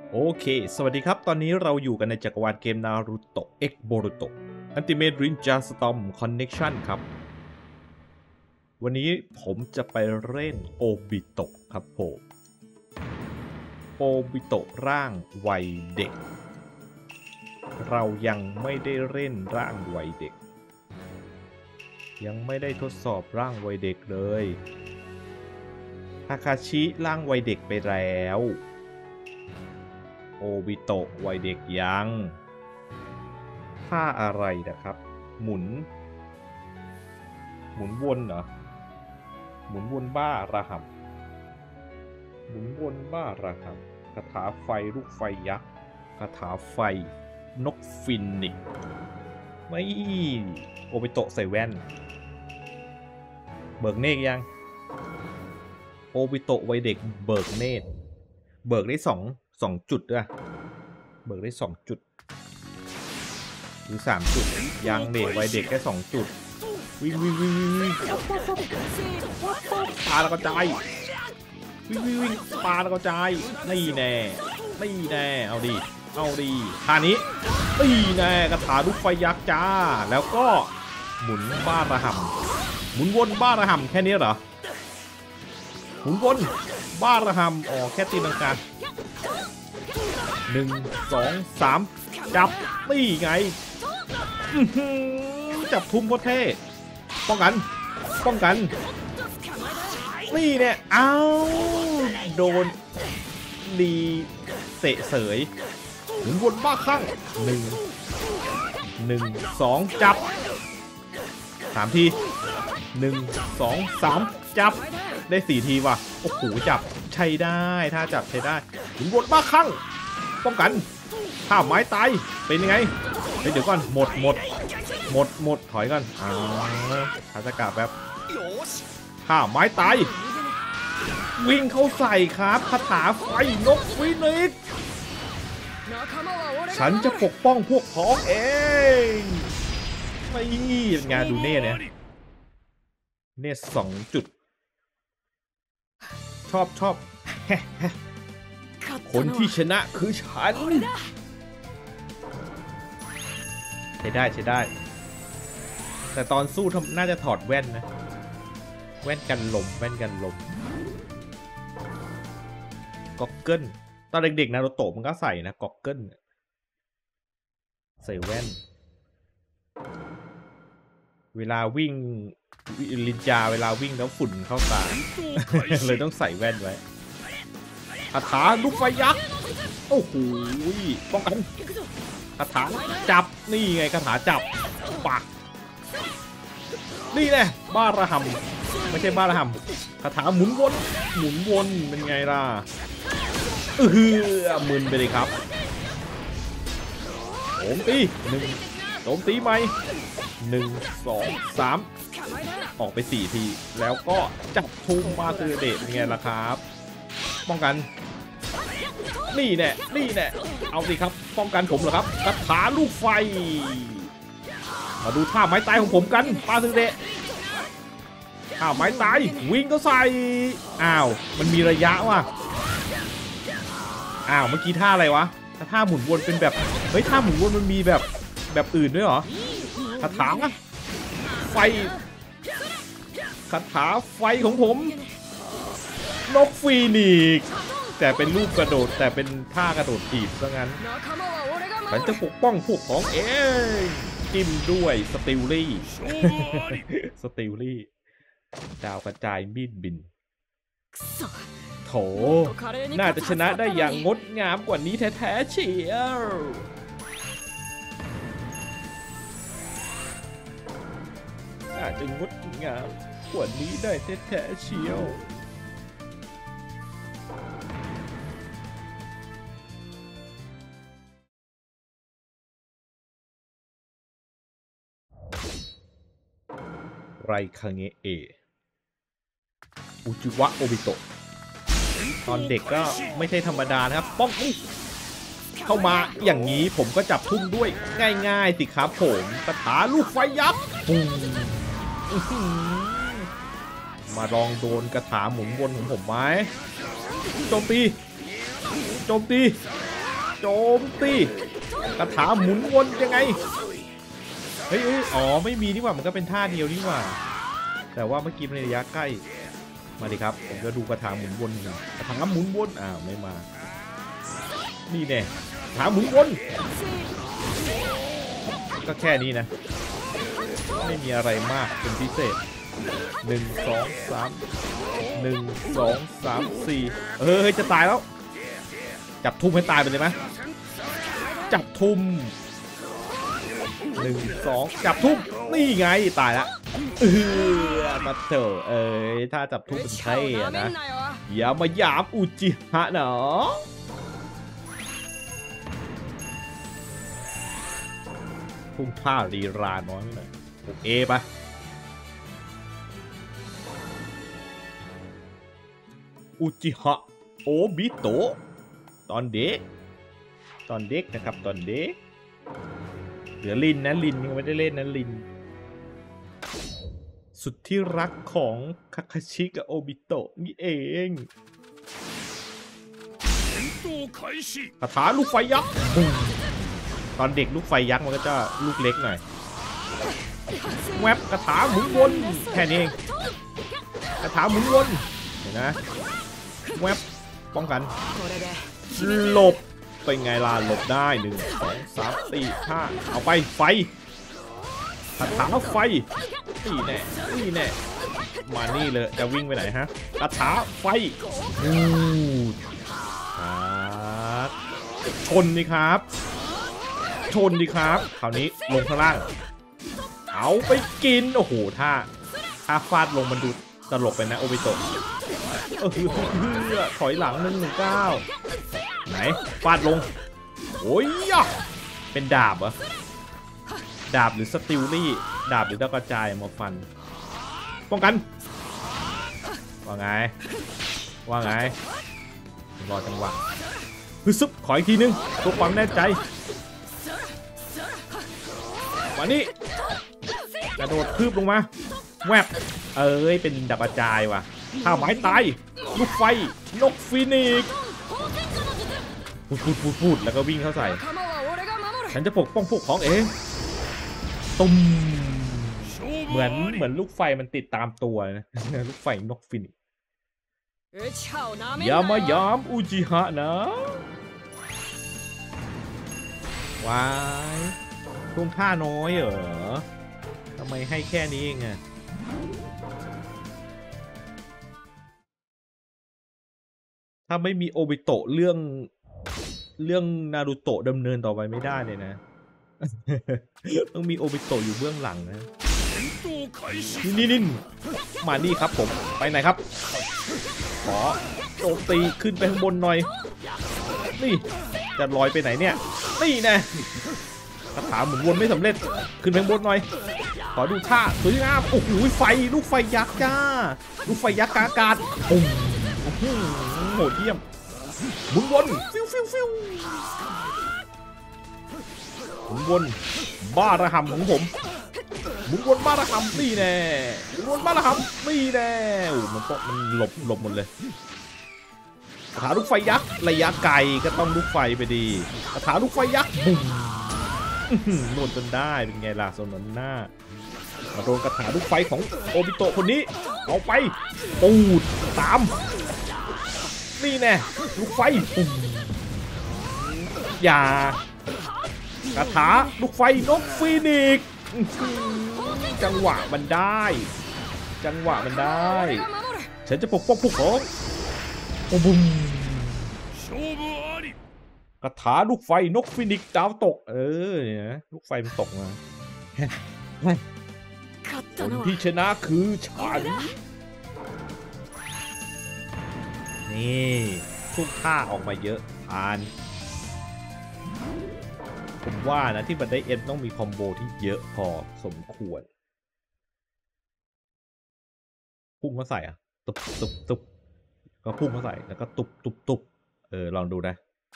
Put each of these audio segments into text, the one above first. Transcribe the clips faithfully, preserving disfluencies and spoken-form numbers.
โอเคสวัสดีครับตอนนี้เราอยู่กันในจักรวาลเกมนารูโตะ X Boruto Ultimate Ninja Storm Connection ครับวันนี้ผมจะไปเล่นโอบิโตะครับผมโอบิโตะร่างวัยเด็กเรายังไม่ได้เล่นร่างวัยเด็กยังไม่ได้ทดสอบร่างวัยเด็กเลยทาคาชิร่างวัยเด็กไปแล้วโอบิโตะวัยเด็กยังท่าอะไรนะครับหมุนหมุนวนเหรอหมุนวนบ้าระห่ำหมุนวนบ้าระห่ำคาถาไฟลูกไฟยักษ์คาถาไฟนกฟินิกซ์ไม่โอบิโตะใส่แว่นเบิกเนตรยังโอบิโตะวัยเด็กเบิกเนตรเบิกได้สองสองจุดด้วยเบิกได้สองจุดหรือสามจุดยังเด็กวัยเด็กแค่สองจุดวิ่งวิ่งวิ่งวิ่งปาแล้วก็จายวิ่งวิ่งวิ่งปาแล้วก็จายนี่แน่นี่แน่เอาดีเอาดีท่านี้นี่แน่กระถาลูกไฟยักษ์จ้าแล้วก็หมุนบ้าระห่ำหมุนวนบ้าระห่ำแค่นี้เหรอหมุนวนบ้าระห่ำอ๋อแค่ตีลังกาหนึ่งสองสามจับนี่ไงจับทุ่มโคตรเท่ป้องกันป้องกันนี่เนี่ยเอาโดนดีเตะเสยหมุนวนบ้าคลั่งหนึ่งหนึ่งสองจับสามทีหนึ่งสองสามจับได้สี่ทีว่ะโอ้โหจับใช้ได้ถ้าจับใช้ได้หมุนวนบ้าคลั่งป้องกันถ้าไม้ตายเป็นยังไงเดี๋ยวก่อนหมดหมดหมดหมดถอยก่อนอ่าคาสกาแบบถ้าไม้ตายวิ่งเข้าใส่ครับคาถาไฟนกฟินิกซ์ฉันจะปกป้องพวกพ้องเองไม่งานดูเน่เนี่ยเน่สองจุดชอบชอบคนที่ชนะคือฉันใช้ได้ใช้ได้แต่ตอนสู้น่าจะถอดแว่นนะแว่นกันลมแว่นกันลมก็อกเกิลตอนเด็กๆนารูโตะมันก็ใส่นะก็อกเกิลใส่แว่นเวลาวิ่งลินจาเวลาวิ่งแล้วฝุ่นเข้าตา เลยต้องใส่แว่นไว้คาถาลูกไฟยักษ์โอ้โหป้องกันคาถาจับนี่ไงคาถาจับปากนี่แหละบ้าระห่ำไม่ใช่บ้าระห่ำคาถาหมุนวนหมุนวนเป็นไงล่ะเออมึนไปเลยครับโจมตีหนึ่งโจมตีไหมหนึ่งสองสามออกไปสี่ทีแล้วก็จับทุ่มมาคือเดชเป็นไงล่ะครับป้องกันนี่แน่นี่แน่เอาสิครับป้องกันผมเหรอครับคาถาลูกไฟมาดูท่าไม้ตายของผมกันปาซึเดะท่าไม้ตายวิ่งก็ใส่อ้าวมันมีระยะว่ะอ้าวเมื่อกี้ท่าอะไรวะถ้าท่าหมุนวนเป็นแบบเฮ้ยท่าหมุนวนมันมีแบบแบบอื่นด้วยเหรอคาถาไฟคาถาไฟของผมนกฟีนิกซ์แต่เป็นรูปกระโดดแต่เป็นท่ากระโดดถีบซะงั้นฉันจะปกป้องพวกของเองจิ้มด้วยสติลลี่สติลลี่ดาวกระจายมีดบินโถน่าจะชนะได้อย่างงดงามกว่านี้แท้ๆเชียวน่าจะงดงามกว่านี้ได้แท้ๆเชียวไรคังเงเออุจิวะโอบิโตะตอนเด็กก็ไม่ใช่ธรรมดานะครับป้องเข้ามาอย่างนี้ผมก็จับทุ่มด้วยง่ายๆสิครับผมคาถาลูกไฟยักษ์มาลองโดนกระถาหมุนวนของผมไหมโจมตีโจมตีโจมตีคาถาหมุนวนยังไงเฮ้ยอ๋อไม่มีนี่หว่ามันก็เป็นท่าเดียวนี่หว่าแต่ว่าเมื่อกี้ในระยะใกล้มาดิครับผมจะดูคาถาหมุนวนคาถาหมุนวนอ้าวไม่มานี่แน่คาถาหมุนวนก็แค่นี้นะไม่มีอะไรมากเป็นพิเศษหนึ่งสองสามหนึ่งสองสามสี่เฮ้ยจะตายแล้วจับทุ่มให้ตายไปเลยไหมจับทุ่มหนึ่งสองจับทุ่มนี่ไงตายละเออมาเถอะเอ้ยถ้าจับทุ่มเป็นเท่นะอย่ามาหยามอุจิฮะเนาะทุ่มท่ารีราน้อยเลยโอเคปะอุจิฮะโอบิโตะตอนเด็กตอนเด็กนะครับตอนเด็กเหลือลินนะลินยังไม่ได้เล่นนะลินสุดที่รักของคาคาชิกับโอบิโตะนี่เองคาถาลูกไฟยักษ์ตอนเด็กลูกไฟยักษ์มันก็จะลูกเล็กหน่อยแวบคาถาหมุนวนแค่นี้เองคาถาหมุนวนเห็นนะแวบป้องกันหลบเป็นไงล่ะหลบได้หนึ่งสองสามสี่ห้าเอาไปไฟคาถาไฟนี่แน่นี่แน่มานี่เลยจะวิ่งไปไหนฮะคาถาไฟอู้ครับชนดิครับชนดิครับคราวนี้ลงข้างล่างเอาไปกินโอ้โหถ้าถ้าฟาดลงมันดูตลกไปนะโอบิโตะเออถอยหลังหนึ่งหนึ่งเก้าไหนฟาดลงโอ้ยเป็นดาบเหรอดาบหรือสติลลี่ดาบหรือตะกระจายมาฟันป้องกันว่าไงว่าไงรอจังหวะฮึซึบขออีกทีนึงตัวความแน่ใจมานี่กระโดดคืบลงมาแวบเอ้ยเป็นดาบกระจายว่ะถ้าไม้ตายลูกไฟนกฟีนิกซ์พูดพูดพูดพูดแล้วก็วิ่งเข้าใส่ฉันจะปกป้องพวกของเองตุ้มเหมือนเหมือนลูกไฟมันติดตามตัวนะลูกไฟนกฟีนิกซ์อย่ามายามอุจิฮะนะว้ายทุ่มท่าน้อยเหรอทำไมให้แค่นี้เองอะถ้าไม่มีโอบิโตะเรื่องเรื่องนารูโตะดำเนินต่อไปไม่ได้เลยนะต้องมีโอบิโตะอยู่เบื้องหลังนะนี่นี่มานี่ครับผมไปไหนครับขอโจมตีขึ้นไปข้างบนหน่อยนี่จะลอยไปไหนเนี่ยนี่แน่คาถาหมุนวนไม่สำเร็จขึ้นไปข้างบนหน่อยขอดูท่าสวยงามโอ้โหไฟลูกไฟยักษ์จ้าลูกไฟยักษ์กลางอากาศปุ้งโหดเยี่ยมหมุนวนฟิวฟิวฟิวหมุนวนบ้าระหำของผมหมุนวนบ้าระหำนี่แน่หมุนวนบ้าระหำนี่แน่โอ้มันมันหลบหลบหมดเลยคาถาลูกไฟยักษ์ระยะไกลก็ต้องลูกไฟไปดีคาถาลูกไฟยักษ์บุ้มโดนจนได้เป็นไงล่ะโซนหน้ามาโดนคาถาลูกไฟของโอบิโตะคนนี้เอาไปปูดตามนี่แน่ลูกไฟปุ่มอย่าคาถาลูกไฟนกฟีนิกซ์จังหวะมันได้จังหวะมันได้ฉันจะปกป้องพวกเขาบุ้มคาถาลูกไฟนกฟีนิกซ์ดาวตกเออเนี่ยลูกไฟมันตกมาคนที่ชนะคือฉันนี่ทุกท่าออกมาเยอะผ่านผมว่านะที่บันไดเอ็นต้องมีคอมโบที่เยอะพอสมควรพุ่งมาใส่อ่ะตุบตุบตุบก็พุ่งมาใส่แล้วก็ตุบตุบตุบเออลองดูนะ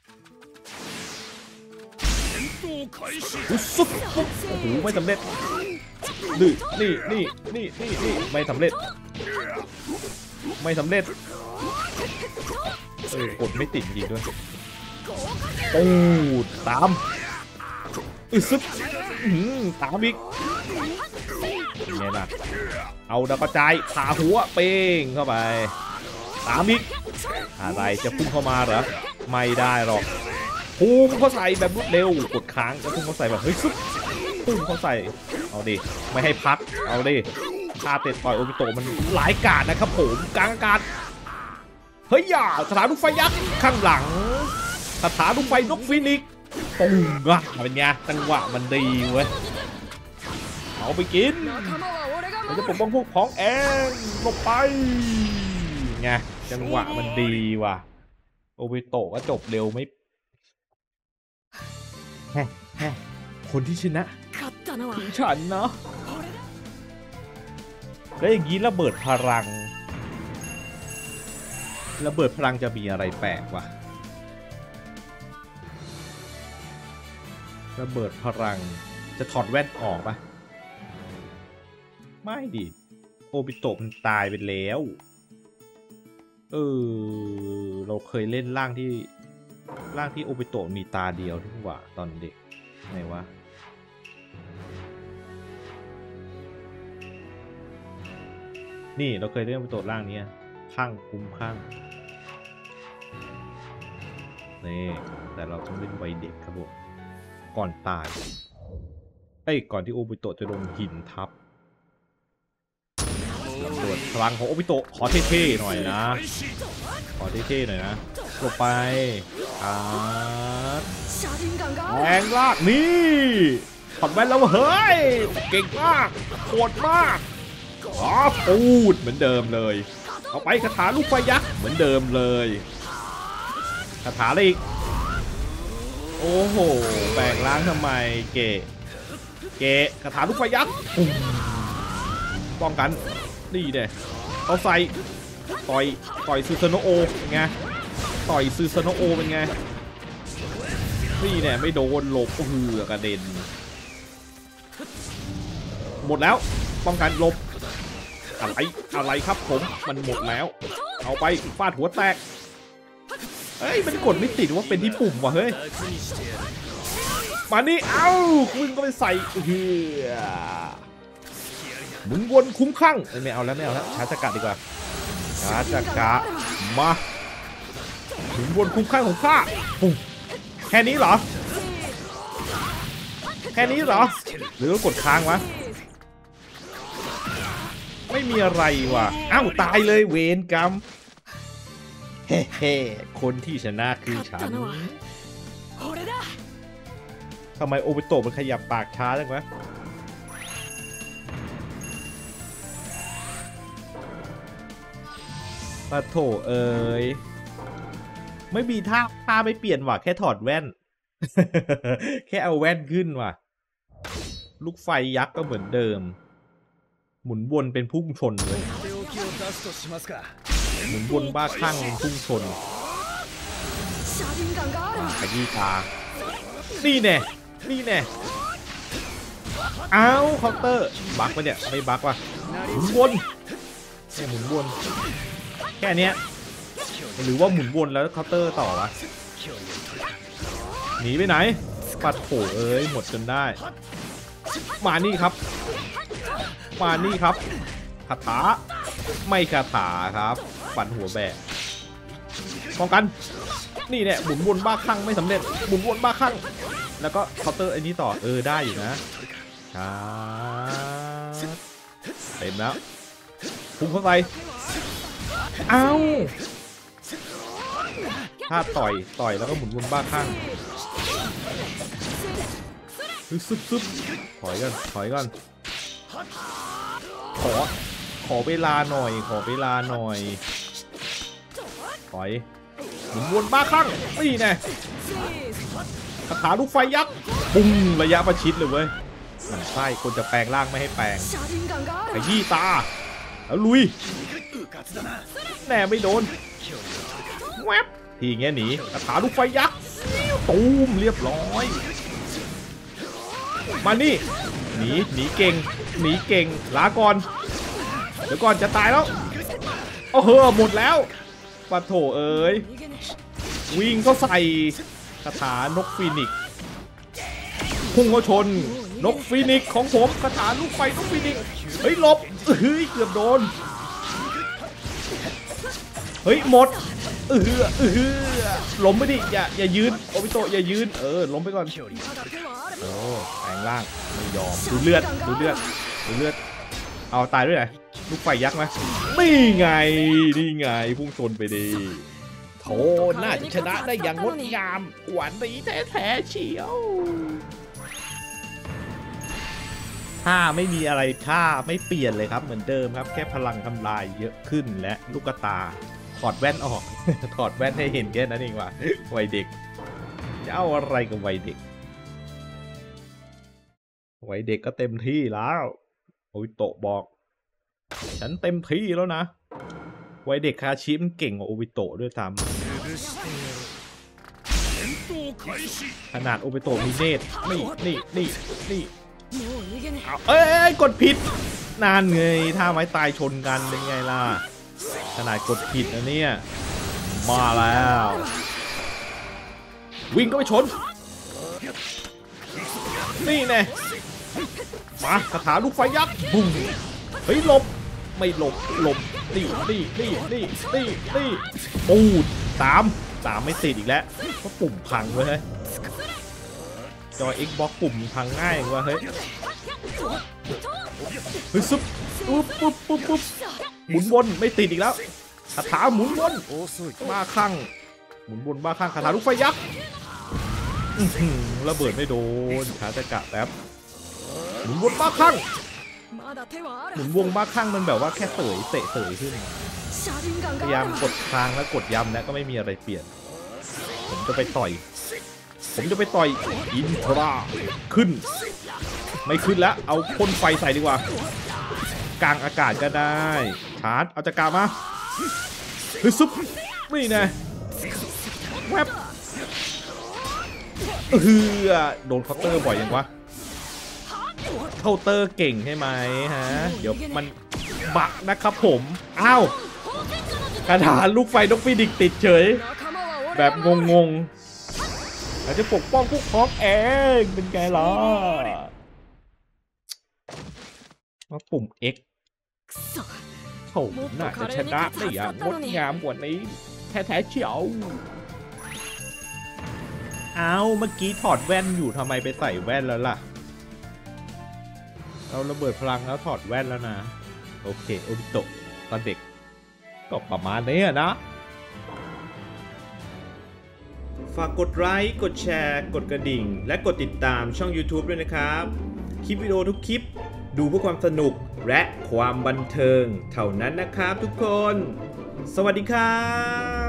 สุดโอ้โหไม่สำเร็จนี่นี่นี่นี่นี่นี่ไม่สำเร็จไม่สำเร็จเออกดไม่ติดจริงด้วยปูดตามอึซึบตามอีกไงล่ะเอาดาวกระจายผ่าหัวเป้งเข้าไปตามอีกอะไรจะพุ่งเข้ามาเหรอไม่ได้หรอกพุ่งเขาใส่แบบรวดเร็วกดค้างแล้วพุ่งเขาใส่แบบเฮ้ยซุบพุ่งเขาใส่เอาดิไม่ให้พักเอาดิคาเตะต่อยโอมิโตะมันหลายกาดนะครับผมกลางอากาศเฮ้ยอย่าคาถาลูกไฟยักษ์ข้างหลังคาถาลูกไฟนกฟินิกปุ้งอะเป็นไงจังหวะมันดีเว้ยเอาไปกินเราจะปกป้องพวกพ้องเองลงไปไงจังหวะมันดีว่ะโอมิโตะก็จบเร็วไม่แฮ่แฮ่คนที่ชนะคือฉันเนาะแล้วอย่างนี้ระเบิดพลังระเบิดพลังจะมีอะไรแปลกวะระเบิดพลังจะถอดแว่นออกปะไม่ดิโอบิโตะมันตายไปแล้วเออเราเคยเล่นร่างที่ร่างที่โอบิโตะมีตาเดียวที่ว่าตอนเด็กไงวะนี่เราเคยเล่นโอบิโตะร่างนี้ข้างคุ้มข้างนี่แต่เราต้องเล่นวัยเด็กครับผมก่อนตายไอ้ก่อนที่โอบิโตะจะโดนหินทับตรวจพลังของโอบิโตะขอเท่ๆหน่อยนะขอเท่ๆหน่อยนะลงไปอ่าแรงลากนี่ถอดแว่นแล้วเฮ้ยเก่งมากโหดมากอ๋อปูดเหมือนเดิมเลยเอาไปคาถาลูกไฟยักษ์เหมือนเดิมเลยคาถาอะไรอีกโอ้โหแปลงล้างทำไมเกะเกะคาถาลูกไฟยักษ์ป้องกันนี่เด้เอาใส่ต่อยต่อยซูซานโอไงต่อยซูซานโอเป็นไงนี่เนี่ยไม่โดนหลบก็คือกระเด็นหมดแล้วป้องกันหลบอะไรอะไรครับผมมันหมดแล้วเอาไปฟาดหัวแตกเฮ้ยมันกดไม่ติดว่าเป็นที่ปุ่มว่ะเฮ้ยมานี่เอ้ามึงก็ไปใส่เฮือหมุนวนคุ้มคลั่งไม่เอาแล้วไม่เอาแล้วชาร์จกะดีกว่าชาร์จกะมาหมุนวนคุ้มคลั่งของข้าปุ๊บแค่นี้เหรอแค่นี้เหรอหรือต้องกดค้างวะไม่มีอะไรว่ะอ้าวตายเลยเวรกรรมเฮ้เฮ้คนที่ชนะคือฉันทำไมโอบิโตะมันขยับปากช้าจังวะปะโถเอ้ยไม่มีท่าท่าไม่เปลี่ยนว่ะแค่ถอดแว่น แค่เอาแว่นขึ้นว่ะลูกไฟยักษ์ก็เหมือนเดิมหมุนวนเป็นพุ่งชนเลยหมุนวนบ้าคลั่งเป็นพุ่งชนขยี้ตานี่แน่นี่แน่อ้าวเคาน์เตอร์บั๊กปะเนี่ยไม่บั๊กว่ะหมุนวนเนี่ยหมุนวนแค่นี้หรือว่าหมุนวนแล้วเคาน์เตอร์ต่อวะหนีไปไหนปัดโผเอ้ยหมดจนได้มานี่ครับมานี่ครับคาถาไม่คาถาครับปั่นหัวแบกป้องกันนี่เนี่ยหมุนวนบ้าคลั่งไม่สำเร็จหมุนวนบ้าคลั่งแล้วก็เคาน์เตอร์ไอ้นี้ต่อเออได้อยู่นะเต็มแล้วพุ่งเข้าไปเอ้าถ้าต่อยต่อยแล้วก็หมุนวนบ้าคลั่งซึบซึบถอยกันถอยกันขอขอเวลาหน่อยขอเวลาหน่อยถอยหมุนวนบ้าคลั่งนี่แน่คาถาลูกไฟยักษ์ปุ้งระยะประชิดเลยเว้ยมันใช่คนจะแปลงร่างไม่ให้แปลงขยี้ตาแล้วลุยแน่ไม่โดนแวบทีเงี้ยหนีคาถาลูกไฟยักษ์ตูมเรียบร้อยมานี่หนีหนีเก่งหนีเก่งลาก่อนเดี๋ยวก่อนจะตายแล้วโอ้โหหมดแล้วปะโถเอ้ยวิ่งเข้าใส่คาถานกฟีนิกซ์พุ่งเข้าชนนกฟีนิกซ์ของผมคาถาลูกไฟนกฟีนิกซ์เฮ้ยหลบเฮ้ยเกือบโดนเฮ้ยหมดเออเออล้มไปดิอย่าอย่ายืนโอบิโตะอย่ายืนเออล้มไปก่อนโอ้แปลงร่างไม่ยอมดูเลือดดูเลือดดูเลือดเอาตายด้วยไหนลูกไฟยักษ์ไหมนี่ไงนี่ไงพุ่งชนไปดีโธ่น่าจะชนะได้อย่างงดงามหวานดีแท้ๆเชียวถ้าไม่มีอะไรค่าไม่เปลี่ยนเลยครับเหมือนเดิมครับแค่พลังทำลายเยอะขึ้นและลูกตาถอดแว่นออก ถอดแว่นให้เห็นแค่นั้นเองว่ะวัยเด็กจะเอาอะไรกับวัยเด็กวัยเด็กก็เต็มที่แล้วโอ้ยโตะบอกฉันเต็มที่แล้วนะวัยเด็กคาชิมเก่งกว่าโอบิโตะด้วยซ้ำขนาดโอบิโตะมีเนตรนี่นี่นี่นี่เอาเอ้ยกดผิดนานไงถ้าไม้ตายชนกันเป็นไงล่ะขนาดกดผิดนะเนี่ยมาแล้ววิ่งก็ไปชนนี่แน่มาคาถาลูกไฟยักษ์บุ้งเฮ้ยหลบไม่หลบหลบนี่นี่นี่นี่นี่นี่ปูดสามสามไม่ติดอีกแล้วเพราะปุ่มพังเว้ยเฮ้ยจอ Xbox ปุ่มพังง่ายกว่าเฮ้ยเฮ้ยซุบปุ๊บปุ๊บปุ๊บปุ๊บหมุนวนไม่ติดอีกแล้วคาถาหมุนวนบ้าคลั่งหมุนวนบ้าคลั่งคาถาลูกไฟยักษ์ระเบิดไม่โดนขาจะกะแป๊บหมุนวนบ้าคลั่งหมุนวงบ้าคลั่งมันแบบว่าแค่เสยเตะเสยขึ้นพยายามกดค้างแล้วกดย้ำแล้วก็ไม่มีอะไรเปลี่ยนผมจะไปต่อยผมจะไปต่อยอินทราขึ้นไม่ขึ้นแล้วเอาพ่นไฟใส่ดีกว่ากลางอากาศก็ได้ชาร์จเอาจักรมาเฮ้ยซุปนี่ไงแวบเออโดนเคาน์เตอร์บ่อยยังวะเคาน์เตอร์เก่งใช่ไหมฮะเดี๋ยวมันบักนะครับผมอ้าวคาถาลูกไฟนกฟีนิกซ์ติดเฉยแบบงงๆอาจจะปกป้องพวกพ้องเองเป็นไงล่ะว่าปุ่ม X โถ่น่าจะชนะได้อย่างงดงามกว่านี้แท้ๆเชียวเอาเมื่อกี้ถอดแว่นอยู่ทำไมไปใส่แว่นแล้วล่ะเราระเบิดพลังแล้วถอดแว่นแล้วนะโอเคโอบิโตะตอนเด็กก็ประมาณนี้นะฝากกดไลค์กดแชร์กดกระดิ่งและกดติดตามช่อง YouTube ด้วยนะครับคลิปวิดีโอทุกคลิปดูเพื่อความสนุกและความบันเทิงเท่านั้นนะครับทุกคนสวัสดีครับ